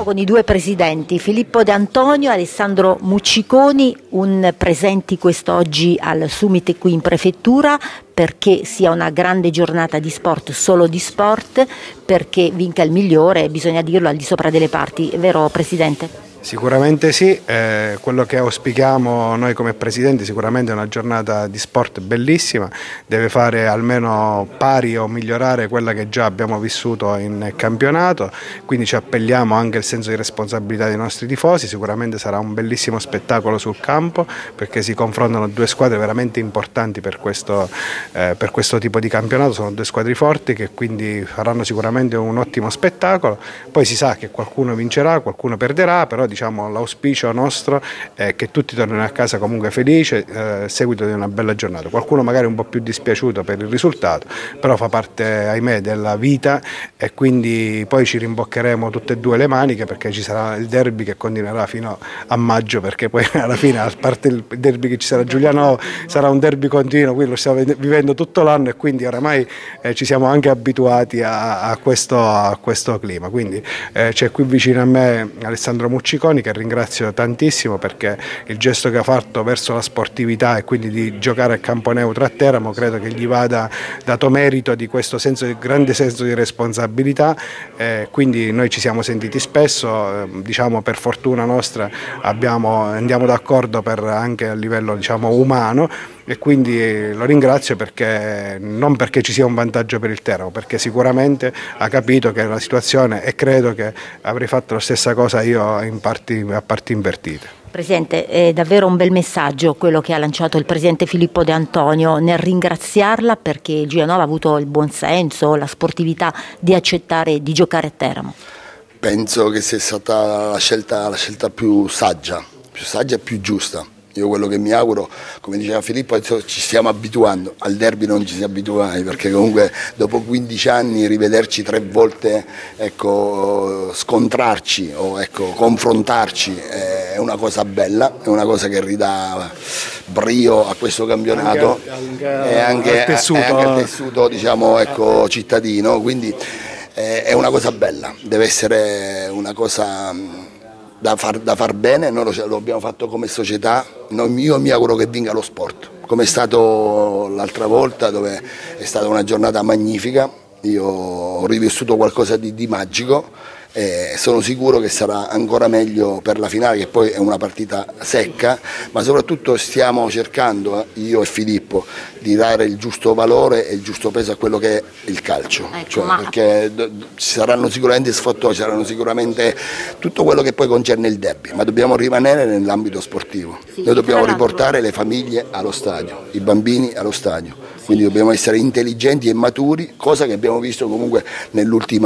Siamo con i due presidenti, Filippo De Antonio e Alessandro Mucciconi, presenti quest'oggi al Summit qui in prefettura perché sia una grande giornata di sport, solo di sport, perché vinca il migliore, bisogna dirlo, al di sopra delle parti, è vero Presidente? Sicuramente sì, quello che auspichiamo noi come presidenti sicuramente è una giornata di sport bellissima, deve fare almeno pari o migliorare quella che già abbiamo vissuto in campionato, quindi ci appelliamo anche al senso di responsabilità dei nostri tifosi, sicuramente sarà un bellissimo spettacolo sul campo perché si confrontano due squadre veramente importanti per questo tipo di campionato, sono due squadre forti che quindi faranno sicuramente un ottimo spettacolo, poi si sa che qualcuno vincerà, qualcuno perderà, però diciamo l'auspicio nostro è che tutti tornino a casa comunque felici a seguito di una bella giornata. Qualcuno magari un po' più dispiaciuto per il risultato, però fa parte, ahimè, della vita e quindi poi ci rimboccheremo tutte e due le maniche perché ci sarà il derby che continuerà fino a maggio, perché poi alla fine, a parte il derby che ci sarà a Giuliano, sarà un derby continuo, qui lo stiamo vivendo tutto l'anno e quindi oramai ci siamo anche abituati a questo clima. Quindi c'è qui vicino a me Alessandro Mucciconi, che ringrazio tantissimo perché il gesto che ha fatto verso la sportività e quindi di giocare a campo neutro a Teramo credo che gli vada dato merito di questo grande senso di responsabilità, quindi noi ci siamo sentiti spesso, diciamo per fortuna nostra andiamo d'accordo anche a livello diciamo umano, e quindi lo ringrazio perché non perché ci sia un vantaggio per il Teramo, perché sicuramente ha capito che la situazione, e credo che avrei fatto la stessa cosa io a parti invertite. Presidente, è davvero un bel messaggio quello che ha lanciato il Presidente Filippo De Antonio nel ringraziarla perché il Giulianova ha avuto il buon senso, la sportività di accettare di giocare a Teramo. Penso che sia stata la scelta più saggia e più giusta. Io quello che mi auguro, come diceva Filippo, ci stiamo abituando, al derby non ci si abitua mai, perché comunque dopo 15 anni rivederci 3 volte, scontrarci o confrontarci è una cosa bella, è una cosa che ridà brio a questo campionato e anche al tessuto diciamo, cittadino, quindi è una cosa bella, deve essere una cosa da far bene. Noi lo abbiamo fatto come società, io mi auguro che vinca lo sport, come è stato l'altra volta dove è stata una giornata magnifica, io ho rivissuto qualcosa di magico e sono sicuro che sarà ancora meglio per la finale, che poi è una partita secca, ma soprattutto stiamo cercando, io e Filippo, di dare il giusto valore e il giusto peso a quello che è il calcio, perché ci saranno sicuramente sfottò, ci saranno sicuramente tutto quello che poi concerne il derby, ma dobbiamo rimanere nell'ambito sportivo, noi dobbiamo riportare le famiglie allo stadio, i bambini allo stadio, quindi dobbiamo essere intelligenti e maturi, cosa che abbiamo visto comunque nell'ultimo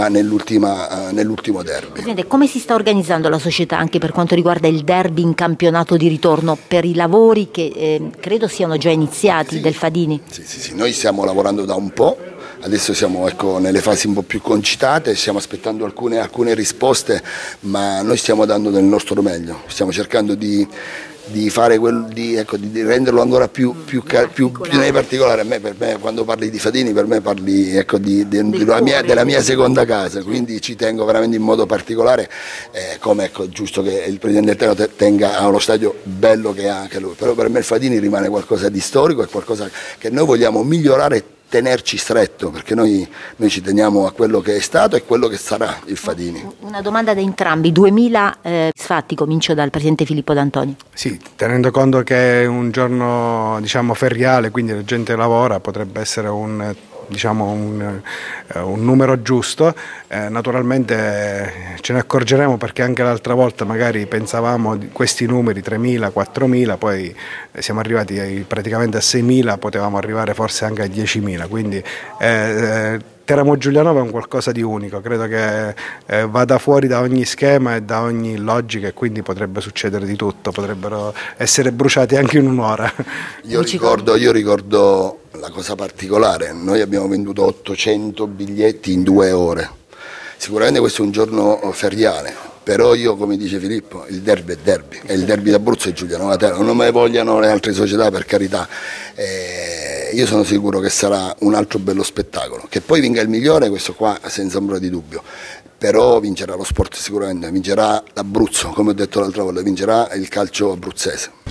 derby. Presidente, come si sta organizzando la società anche per quanto riguarda il derby in campionato di ritorno per i lavori che credo siano già iniziati del Fadini? Sì, noi stiamo lavorando da un po', adesso siamo nelle fasi un po' più concitate, stiamo aspettando alcune risposte, ma noi stiamo dando del nostro meglio, stiamo cercando di fare di renderlo ancora più nei particolari. Per me quando parli di Fadini, per me parli della mia seconda casa, quindi ci tengo veramente in modo particolare, come giusto che il Presidente del Teramo tenga a uno stadio bello che ha anche lui, però per me il Fadini rimane qualcosa di storico, è qualcosa che noi vogliamo migliorare, tenerci stretto, perché noi ci teniamo a quello che è stato e quello che sarà il Fadini. Una domanda da entrambi, 2000 soddisfatti, comincio dal Presidente Filippo De Antonio. Sì, tenendo conto che è un giorno diciamo feriale, quindi la gente lavora, potrebbe essere un numero giusto, naturalmente ce ne accorgeremo perché anche l'altra volta magari pensavamo di questi numeri 3.000, 4.000, poi siamo arrivati praticamente a 6.000, potevamo arrivare forse anche a 10.000, quindi Teramo Giulianova è un qualcosa di unico, credo che vada fuori da ogni schema e da ogni logica e quindi potrebbe succedere di tutto, potrebbero essere bruciati anche in un'ora. Io ricordo la cosa particolare, noi abbiamo venduto 800 biglietti in 2 ore, sicuramente questo è un giorno feriale, però io, come dice Filippo, il derby è derby, e il derby d'Abruzzo è Giulianova Teramo, non me ne vogliano le altre società, per carità. Io sono sicuro che sarà un altro bello spettacolo, che poi vinca il migliore, questo qua senza ombra di dubbio, però vincerà lo sport sicuramente, vincerà l'Abruzzo, come ho detto l'altra volta, vincerà il calcio abruzzese.